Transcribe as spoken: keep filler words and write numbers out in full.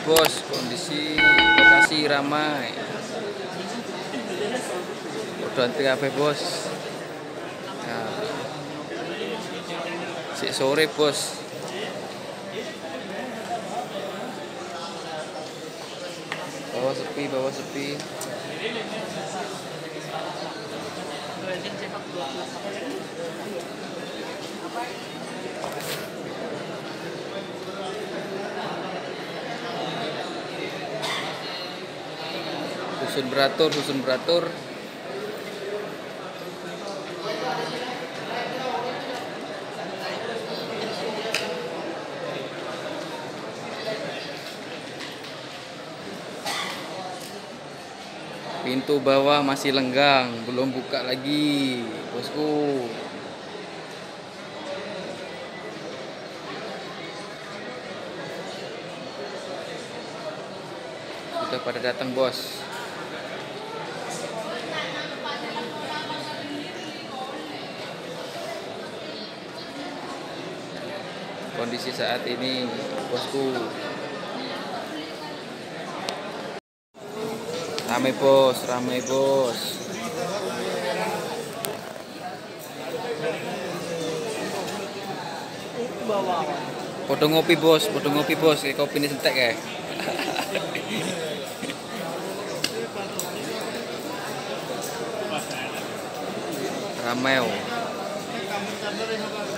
bos, kondisi lokasi ramai. Udah antri kabeh bos. Nah, sik sore bos. Bawah sepi, bawah sepi. Susun beratur, susun beratur. Pintu bawah masih lenggang, belum buka lagi, bosku. Sudah pada datang, bos. Kondisi saat ini, bosku. Ramai bos, ramai bos. Potong ngopi bos, potong ngopi bos, kayak kopi ini sentek ya. Ramai. Oh.